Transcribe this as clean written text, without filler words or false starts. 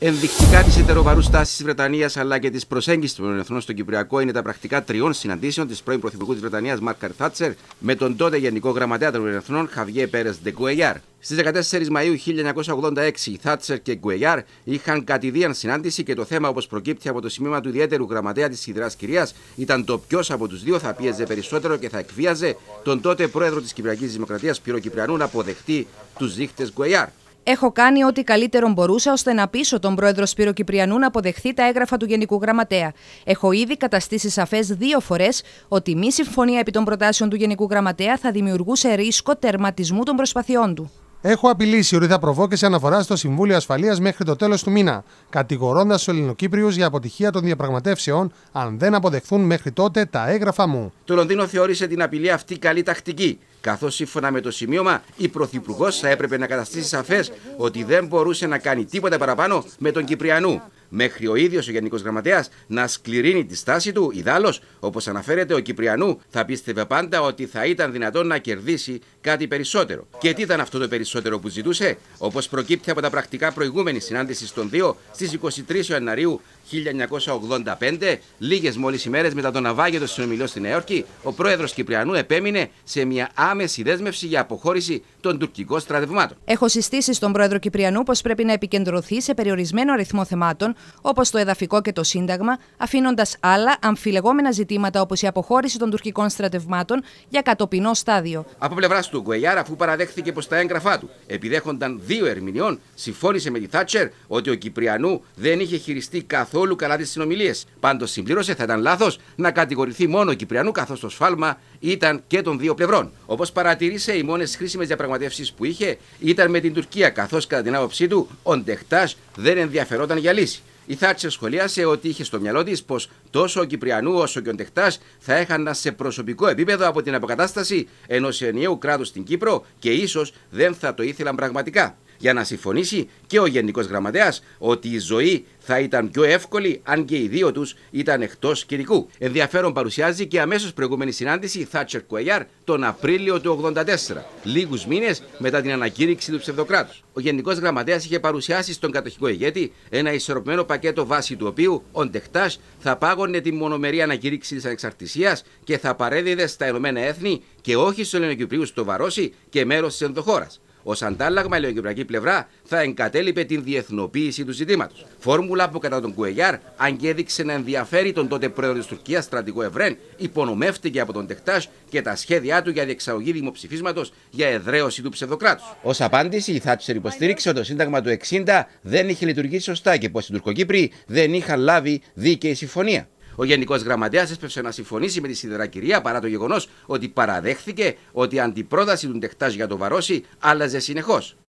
Ενδεικτικά τη ετεροβαρού τάση τη Βρετανία αλλά και τη προσέγγιση των εθνών στο Κυπριακό είναι τα πρακτικά 3 συναντήσεων τη πρώην Πρωθυπουργού τη Βρετανία Μάργκαρετ Θάτσερ με τον τότε Γενικό Γραμματέα των Εθνών Χαβιέ Πέρες ντε Κουεγιάρ. Στις 14 Μαΐου 1986 η Θάτσερ και Κουεγιάρ είχαν κατηδίαν συνάντηση και το θέμα, όπως προκύπτει από το σημείωμα του ιδιαίτερου γραμματέα της Ιδράς Κυρίας, ήταν το ποιος από τους δύο θα πίεζε περισσότερο και θα εκβίαζε τον τότε πρόεδρο της Κυπριακής Δημοκρατίας Σπύρο Κυπριανού να αποδεχτεί τους δείχτες Κουεγιάρ. Έχω κάνει ό,τι καλύτερο μπορούσα ώστε να πείσω τον πρόεδρο Σπύρο Κυπριανού να αποδεχθεί τα έγγραφα του Γενικού Γραμματέα. Έχω ήδη καταστήσει σαφές 2 φορές ότι μη συμφωνία επί των προτάσεων του Γενικού Γραμματέα θα δημιουργούσε ρίσκο τερματισμού των προσπαθειών του. Έχω απειλήσει ότι θα προβώ σε αναφορά στο Συμβούλιο Ασφαλείας μέχρι το τέλος του μήνα, κατηγορώντας τους Ελληνοκύπριους για αποτυχία των διαπραγματεύσεων αν δεν αποδεχθούν μέχρι τότε τα έγγραφα μου. Το Λονδίνο θεώρησε την απειλή αυτή καλή τακτική, καθώς σύμφωνα με το σημείωμα η Πρωθυπουργός θα έπρεπε να καταστήσει σαφές ότι δεν μπορούσε να κάνει τίποτα παραπάνω με τον Κυπριανού, μέχρι ο ίδιος ο Γενικός Γραμματέας να σκληρύνει τη στάση του. Ιδάλλως, όπως αναφέρεται, ο Κυπριανού θα πίστευε πάντα ότι θα ήταν δυνατόν να κερδίσει κάτι περισσότερο. Και τι ήταν αυτό το περισσότερο που ζητούσε? Όπως προκύπτει από τα πρακτικά προηγούμενη συνάντηση των δύο στις 23 Ιανουαρίου 1985, λίγες μόλις ημέρες μετά τον ναυάγιο των συνομιλιών στη Νέα Υόρκη, ο πρόεδρος Κυπριανού επέμεινε σε μια άμεση δέσμευση για αποχώρηση των τουρκικών στρατευμάτων. Έχω συστήσει στον πρόεδρο Κυπριανού πως πρέπει να επικεντρωθεί σε περιορισμένο αριθμό θεμάτων, όπως το εδαφικό και το Σύνταγμα, αφήνοντας άλλα αμφιλεγόμενα ζητήματα όπως η αποχώρηση των τουρκικών στρατευμάτων για κατοπινό στάδιο. Από πλευράς του Κουεγιάρ, αφού παραδέχθηκε πως τα έγγραφά του επιδέχονταν 2 ερμηνεών, συμφώνησε με τη Θάτσερ ότι ο Κυπριανού δεν είχε χειριστεί καθόλου καλά τις συνομιλίες. Πάντως συμπλήρωσε, θα ήταν λάθος να κατηγορηθεί μόνο ο Κυπριανού, καθώς το σφάλμα ήταν και των 2 πλευρών. Όπως παρατηρήσε, οι μόνες χρήσιμες διαπραγματεύσεις που είχε ήταν με την Τουρκία, καθώς κατά την άποψή του ο Ντεχτάζ δεν ενδιαφερόταν για λύση. Η Θάτσερ σχολίασε ότι είχε στο μυαλό της πως τόσο ο Κυπριανού όσο και ο Ντεχτάζ θα έχαναν σε προσωπικό επίπεδο από την αποκατάσταση ενός ενιαίου κράτους στην Κύπρο και ίσως δεν θα το ήθελαν πραγματικά. Για να συμφωνήσει και ο Γενικός Γραμματέας ότι η ζωή θα ήταν πιο εύκολη αν και οι δύο τους ήταν εκτός κηρικού. Ενδιαφέρον παρουσιάζει και αμέσως προηγούμενη συνάντηση Θάτσερ Κουεγιάρ τον Απρίλιο του 1984, λίγους μήνες μετά την ανακήρυξη του ψευδοκράτους. Ο Γενικός Γραμματέας είχε παρουσιάσει στον κατοχικό ηγέτη ένα ισορροπημένο πακέτο βάση του οποίου ο Ντεχτάζ θα πάγωνε τη μονομερή ανακήρυξη της ανεξαρτησίας και θα παρέδιδε στα Ηνωμένα Έθνη και όχι στους Ελληνοκυπρίους στο Βαρόσι και μέρος της ενδοχώρας. Ως αντάλλαγμα, η ελληνοκυπριακή πλευρά θα εγκατέλειπε την διεθνοποίηση του ζητήματος. Φόρμουλα που κατά τον Κουεγιάρ, αν και έδειξε να ενδιαφέρει τον τότε πρόεδρο της Τουρκίας, στρατηγό Ευρέν, υπονομεύτηκε από τον Ντεχτάζ και τα σχέδιά του για διεξαγωγή δημοψηφίσματος για εδραίωση του ψευδοκράτους. Ως απάντηση, η Θάτσερ υποστήριξε ότι το Σύνταγμα του 1960 δεν είχε λειτουργήσει σωστά και πως οι Τουρκοκύπροι δεν είχαν λάβει δίκαιη συμφωνία. Ο Γενικός Γραμματέας έσπευσε να συμφωνήσει με τη Σιδερά Κυρία παρά το γεγονός ότι παραδέχθηκε ότι η αντιπρόταση του Ντεχτάζ για το Βαρόσι άλλαζε συνεχώς.